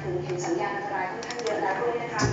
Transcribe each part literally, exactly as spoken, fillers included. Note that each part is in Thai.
ถึงเห็นสัญญาณอันตรายค่อนข้างเยอะแล้วด้วยนะคะ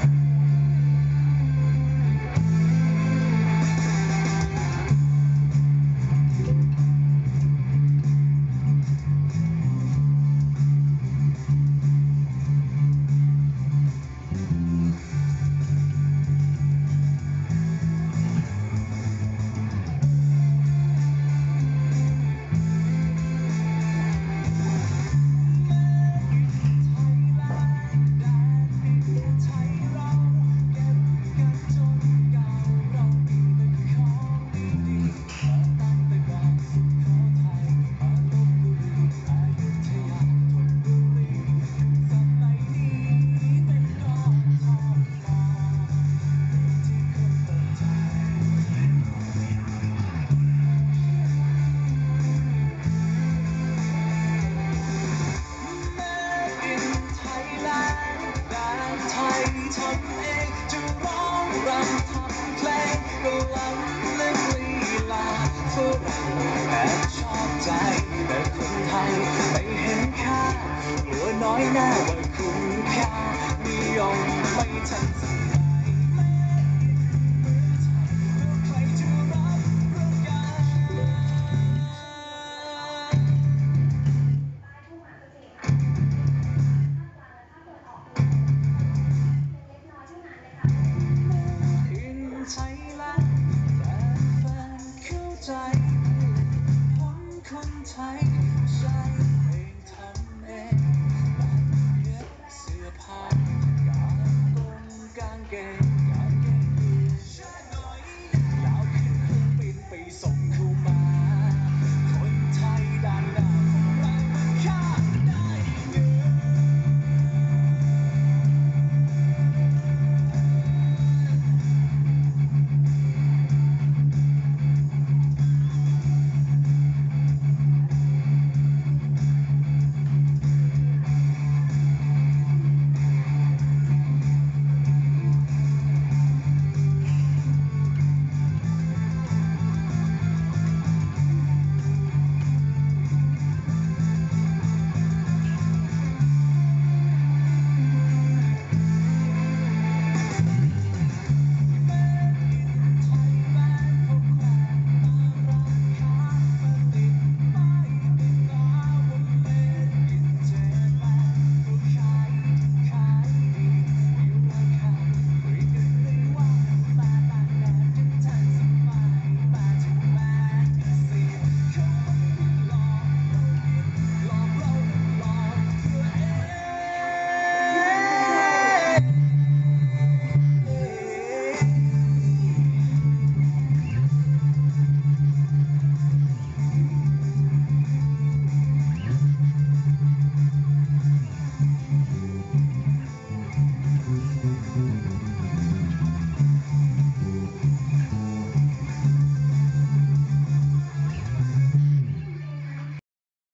ทำเองจะร้องรำทำเพลงก็ล้ำลึกลีลาฝรั่งแอบชอบใจแต่คนไทยไม่เห็นค่ากลัวน้อยหน้าว่าคุณค่านิยมไม่ทันสมัย